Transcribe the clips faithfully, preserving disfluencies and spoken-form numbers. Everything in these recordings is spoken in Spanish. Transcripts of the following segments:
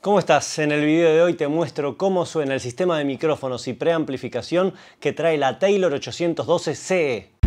¿Cómo estás? En el video de hoy te muestro cómo suena el sistema de micrófonos y preamplificación que trae la Taylor ochocientos doce C E.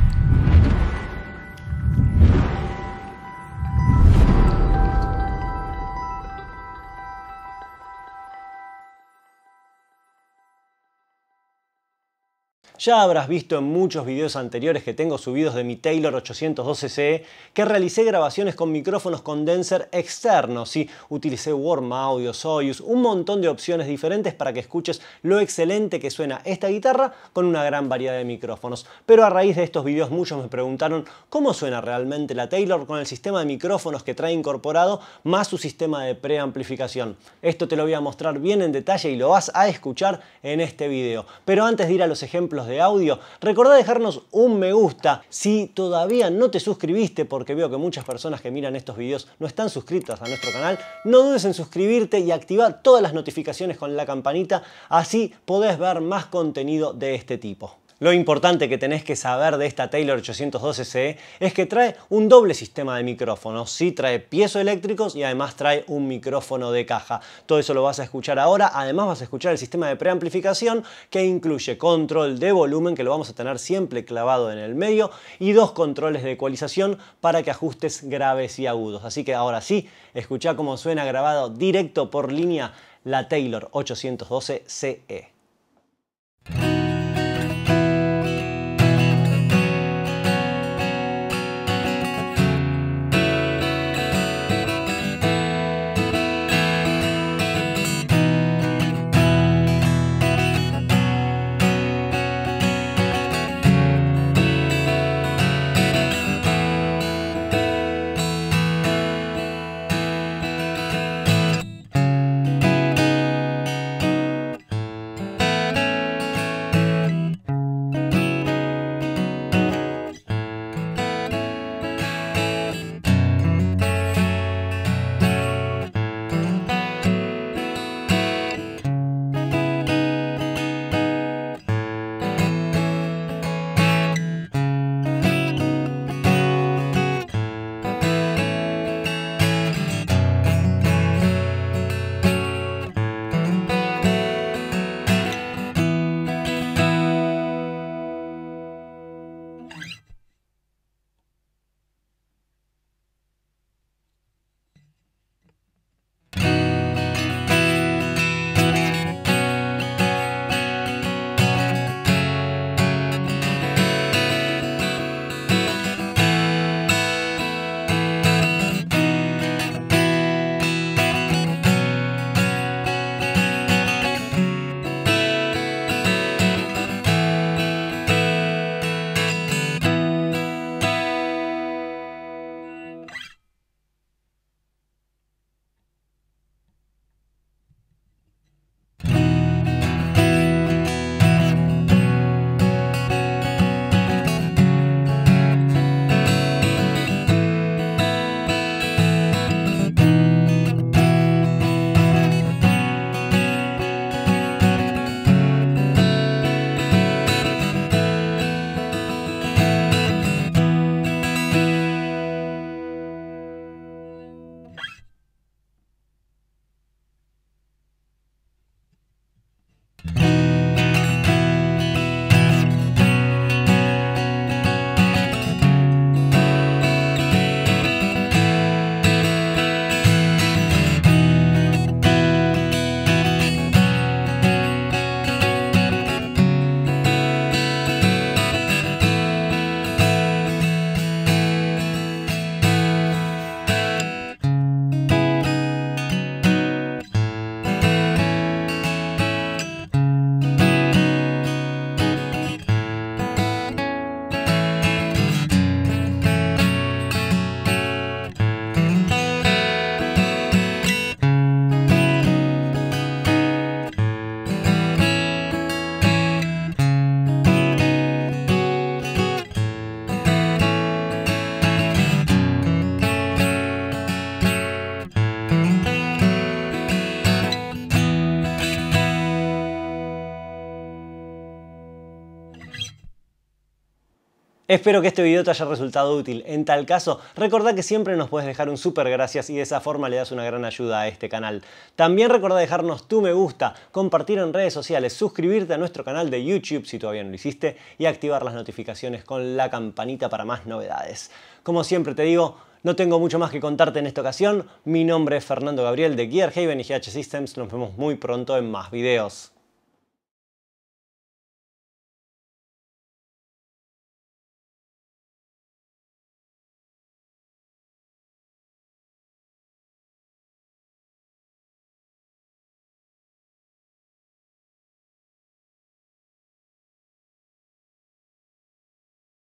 Ya habrás visto en muchos videos anteriores que tengo subidos de mi Taylor ochocientos doce C E que realicé grabaciones con micrófonos condenser externos. Sí, utilicé Warm Audio, Soyuz, un montón de opciones diferentes para que escuches lo excelente que suena esta guitarra con una gran variedad de micrófonos. Pero a raíz de estos videos muchos me preguntaron cómo suena realmente la Taylor con el sistema de micrófonos que trae incorporado más su sistema de preamplificación. Esto te lo voy a mostrar bien en detalle y lo vas a escuchar en este video. Pero antes de ir a los ejemplos de de audio, recordá dejarnos un me gusta. Si todavía no te suscribiste, porque veo que muchas personas que miran estos videos no están suscritas a nuestro canal, no dudes en suscribirte y activar todas las notificaciones con la campanita, así podés ver más contenido de este tipo. Lo importante que tenés que saber de esta Taylor ochocientos doce C E es que trae un doble sistema de micrófonos. Sí, trae piezoeléctricos y además trae un micrófono de caja. Todo eso lo vas a escuchar ahora. Además vas a escuchar el sistema de preamplificación que incluye control de volumen, que lo vamos a tener siempre clavado en el medio, y dos controles de ecualización para que ajustes graves y agudos. Así que ahora sí, escuchá cómo suena grabado directo por línea la Taylor ochocientos doce C E. Espero que este video te haya resultado útil. En tal caso, recordá que siempre nos puedes dejar un súper gracias y de esa forma le das una gran ayuda a este canal. También recordá dejarnos tu me gusta, compartir en redes sociales, suscribirte a nuestro canal de YouTube si todavía no lo hiciste y activar las notificaciones con la campanita para más novedades. Como siempre te digo, no tengo mucho más que contarte en esta ocasión. Mi nombre es Fernando Gabriel de Gear Haven y G H Systems. Nos vemos muy pronto en más videos.